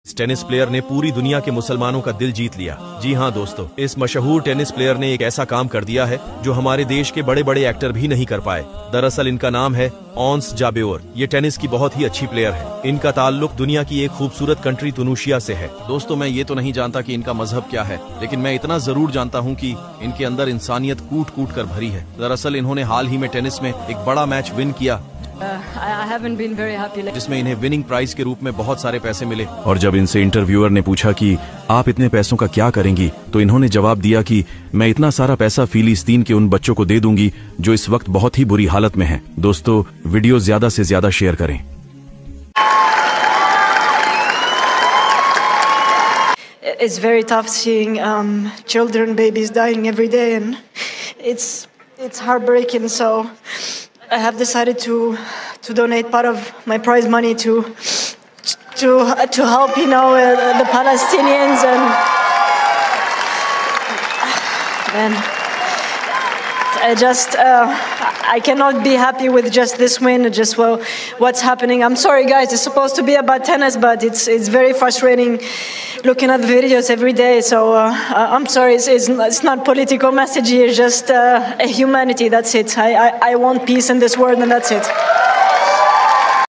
इस tennis player ने पूरी दुनिया के मुसलमानों का दिल जीत लिया। जी हाँ दोस्तों, इस मशहूर टेनिस प्लेयर ने एक ऐसा काम कर दिया है जो हमारे देश के बड़े बड़े एक्टर भी नहीं कर पाए। दरअसल इनका नाम है ओंस जाबेओर। ये टेनिस की बहुत ही अच्छी प्लेयर है। इनका ताल्लुक दुनिया की एक खूबसूरत कंट्री तुनिशिया से है। दोस्तों, मैं ये तो नहीं जानता कि इनका मजहब क्या है, लेकिन मैं इतना जरूर जानता हूँ कि इनके अंदर इंसानियत कूट कूट कर भरी है। दरअसल इन्होंने हाल ही में टेनिस में एक बड़ा मैच विन किया जिसमें इन्हें विनिंग प्राइज के रूप में बहुत सारे पैसे मिले। और जब इनसे इंटरव्यूअर ने पूछा कि आप इतने पैसों का क्या करेंगी, तो इन्होंने जवाब दिया कि मैं इतना सारा पैसा फिलिस्तीन के उन बच्चों को दे दूंगी जो इस वक्त बहुत ही बुरी हालत में हैं। दोस्तों, वीडियो ज्यादा से ज्यादा शेयर करें। It's very tough seeing children, babies dying every day, and it's heartbreaking. So I have decided to donate part of my prize money to help, the Palestinians. And I cannot be happy with just this win. What's happening? I'm sorry, guys. It's supposed to be about tennis, but it's very frustrating looking at the videos every day. So I'm sorry. It's not political message here. Just humanity. That's it. I want peace in this world, and that's it.